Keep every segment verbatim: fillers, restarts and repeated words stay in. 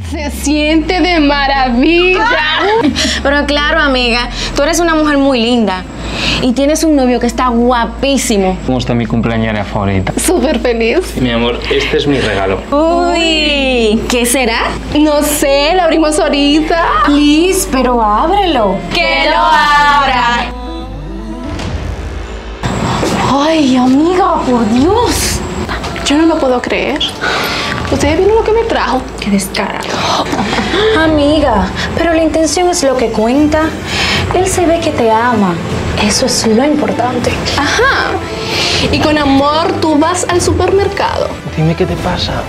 Se siente de maravilla. Pero claro, amiga, tú eres una mujer muy linda y tienes un novio que está guapísimo. ¿Cómo está mi cumpleañera favorita? Súper feliz. Mi amor, este es mi regalo. Uy, ¿qué será? No sé, lo abrimos ahorita. Liz, pero ábrelo. ¡Que lo abra! Ay, amiga, por Dios. Yo no lo puedo creer. ¿Ustedes vieron lo que me trajo? Qué descarado. Amiga, pero la intención es lo que cuenta. Él se ve que te ama. Eso es lo importante. Ajá. Y con amor tú vas al supermercado. Dime qué te pasa.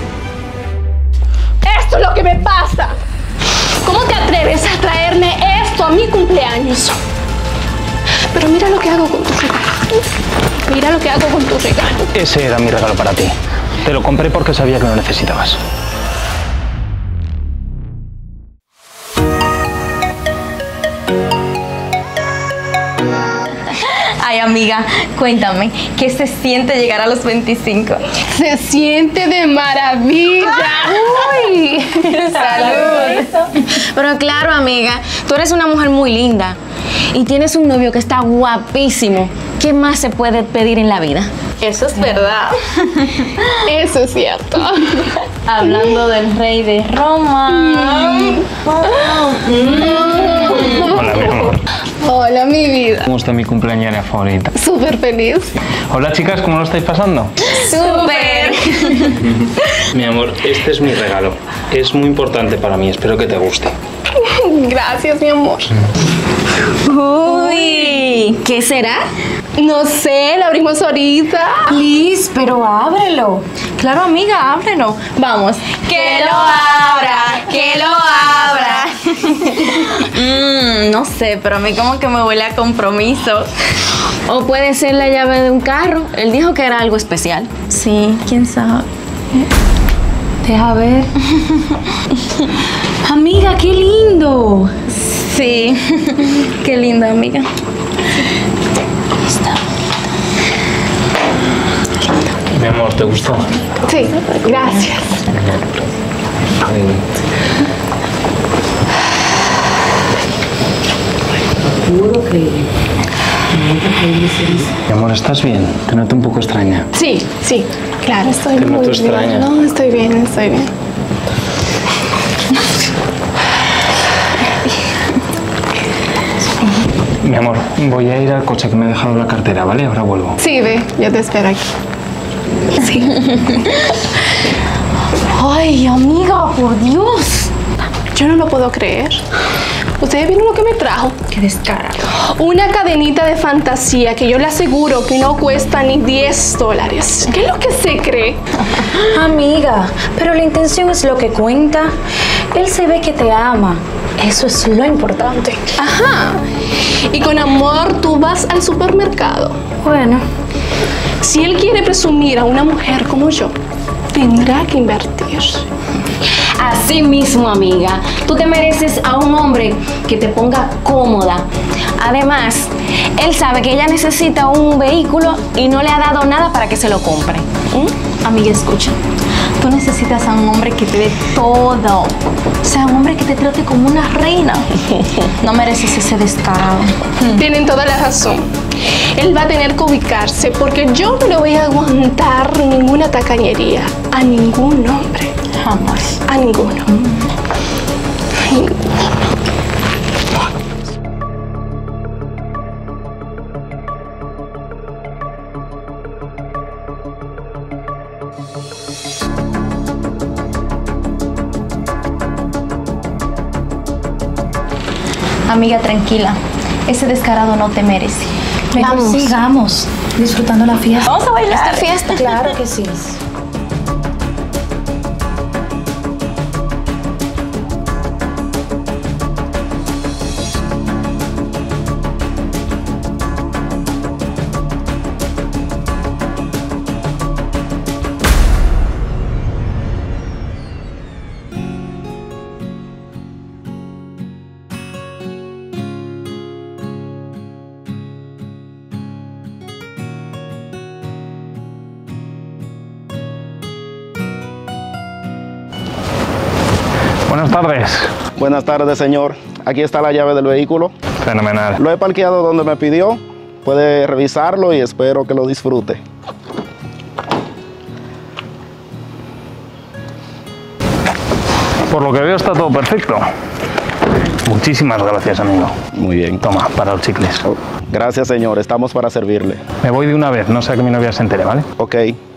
Esto es lo que me pasa. ¿Cómo te atreves a traerme esto a mi cumpleaños? Pero mira lo que hago con tu regalo. Mira lo que hago con tu regalo. Ese era mi regalo para ti. Te lo compré porque sabía que lo necesitabas. Ay, amiga, cuéntame, ¿qué se siente llegar a los veinticinco? Se siente de maravilla. ¡Uy! ¡Salud! Pero claro, amiga, tú eres una mujer muy linda y tienes un novio que está guapísimo. ¿Qué más se puede pedir en la vida? Eso es verdad. Eso es cierto. Hablando del rey de Roma. Mm. Hola, mi amor. Hola, mi vida. ¿Cómo está mi cumpleañera favorita? Súper feliz. Hola, chicas, ¿cómo lo estáis pasando? ¡Súper! Mi amor, este es mi regalo. Es muy importante para mí, espero que te guste. Gracias, mi amor. Uy, ¿qué será? No sé, lo abrimos ahorita. Liz, pero ábrelo. Claro, amiga, ábrelo. Vamos. ¡Que lo abra! ¡Que lo abra! mm, no sé, pero a mí como que me huele a compromiso. O puede ser la llave de un carro. Él dijo que era algo especial. Sí, quién sabe. Deja ver. Amiga, qué lindo. Sí, qué lindo, amiga. Está. Mi amor, ¿te gustó? Sí, gracias. Mi amor, ¿estás bien? Te noto un poco extraña. Sí, sí, claro, estoy Te muy noto bien. extraña. No, estoy bien, estoy bien. Mi amor, voy a ir al coche que me he dejado la cartera, ¿vale? Ahora vuelvo. Sí, ve, yo te espero aquí. Sí. Ay, amiga, por Dios. Yo no lo puedo creer. ¿Ustedes vieron lo que me trajo? Qué descarado. Una cadenita de fantasía que yo le aseguro que no cuesta ni diez dólares. ¿Qué es lo que se cree? Amiga, pero la intención es lo que cuenta. Él se ve que te ama. Eso es lo importante. Ajá. Y con amor tú vas al supermercado. Bueno. Si él quiere presumir a una mujer como yo, tendrá que invertir. Así mismo, amiga. Tú te mereces a un hombre que te ponga cómoda. Además, él sabe que ella necesita un vehículo y no le ha dado nada para que se lo compre. ¿Mm? Amiga, escucha. Tú necesitas a un hombre que te dé todo. O sea, un hombre que te trate como una reina. No mereces ese descarado. Tienen toda la razón. Él va a tener que ubicarse porque yo no le voy a aguantar ninguna tacañería a ningún hombre. Jamás. A ninguno. A ninguno. Amiga, tranquila. Ese descarado no te merece. Mejor Vamos. sigamos disfrutando la fiesta. Vamos a bailar. Esta fiesta. Claro que sí. Buenas tardes. Buenas tardes, señor. Aquí está la llave del vehículo. Fenomenal. Lo he parqueado donde me pidió. Puede revisarlo y espero que lo disfrute. Por lo que veo está todo perfecto. Muchísimas gracias, amigo. Muy bien. Toma, para los chicles. Gracias, señor. Estamos para servirle. Me voy de una vez, no sea que mi novia se entere, ¿vale? Ok.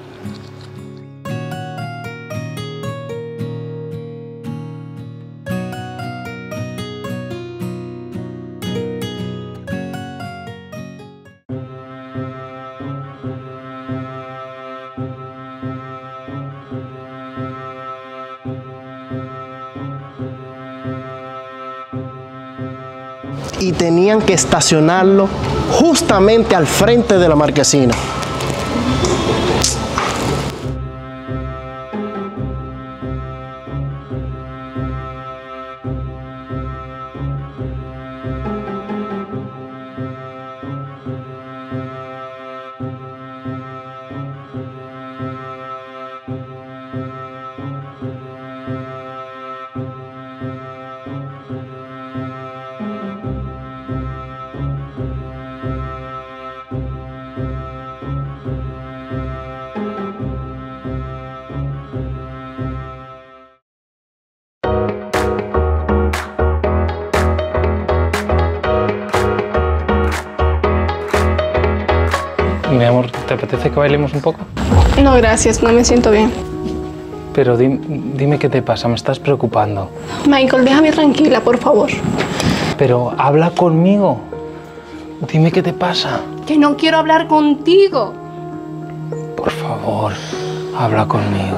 Y tenían que estacionarlo justamente al frente de la marquesina. Mi amor, ¿te apetece que bailemos un poco? No, gracias, no me siento bien. Pero dime, dime qué te pasa, me estás preocupando. Michael, déjame tranquila, por favor. Pero habla conmigo. Dime qué te pasa. Que no quiero hablar contigo. Por favor, habla conmigo.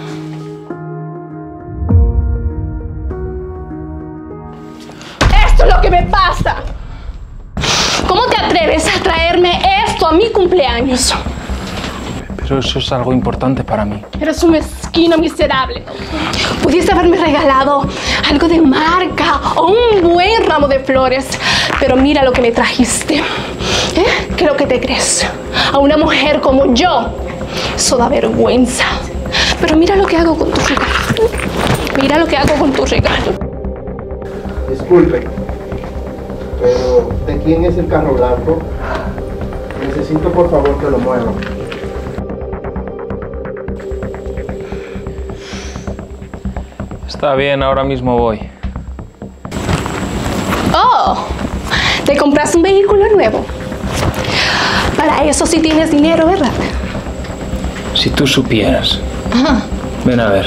Esto es lo que me pasa. ¿Cómo te atreves a traerme esto a mi cumpleaños? Pero eso es algo importante para mí. Eres un mezquino miserable. Pudiste haberme regalado algo de marca o un buen ramo de flores, pero mira lo que me trajiste. ¿Eh? ¿Qué es lo que te crees? A una mujer como yo. Eso da vergüenza. Pero mira lo que hago con tu regalo. Mira lo que hago con tu regalo. Disculpe, pero ¿de quién es el carro blanco? Necesito por favor que lo mueva. Está bien, ahora mismo voy. Oh, te compraste un vehículo nuevo. Para eso sí tienes dinero, ¿verdad? Si tú supieras. Ajá. Ven a ver.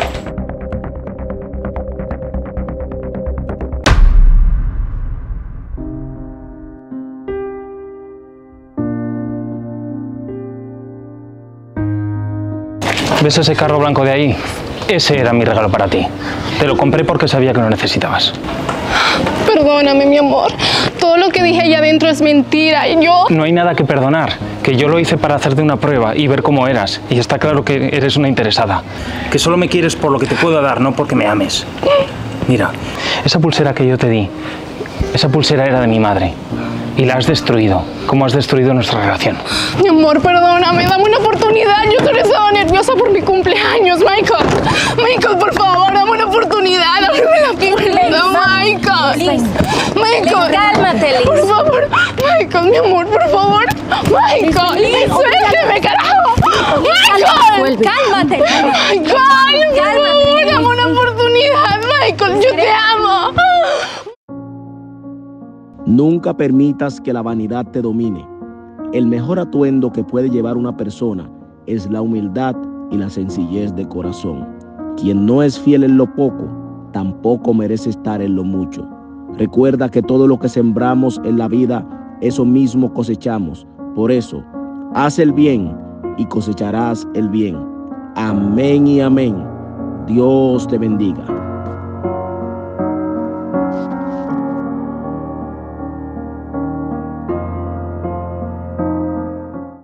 ¿Ves ese carro blanco de ahí? Ese era mi regalo para ti. Te lo compré porque sabía que lo necesitabas. Perdóname, mi amor. Todo lo que dije allá adentro es mentira. Y yo... No hay nada que perdonar. Que yo lo hice para hacerte una prueba y ver cómo eras. Y está claro que eres una interesada. Que solo me quieres por lo que te puedo dar, no porque me ames. Mira, esa pulsera que yo te di, esa pulsera era de mi madre. Y la has destruido, como has destruido nuestra relación. Mi amor, perdóname. Dame una oportunidad. Yo solo estaba nerviosa por mi cumpleaños, Michael. Michael, por favor, dame una oportunidad. Ábreme la puerta, Michael. Michael. Cálmate, Liz. Por favor. Michael, mi amor, por favor. Michael. Suélteme, carajo. Michael. Cálmate. Michael, por favor, dame una oportunidad, Michael. Yo te amo. Nunca permitas que la vanidad te domine. El mejor atuendo que puede llevar una persona es la humildad y la sencillez de corazón. Quien no es fiel en lo poco, tampoco merece estar en lo mucho. Recuerda que todo lo que sembramos en la vida, eso mismo cosechamos. Por eso, haz el bien y cosecharás el bien. Amén y amén. Dios te bendiga.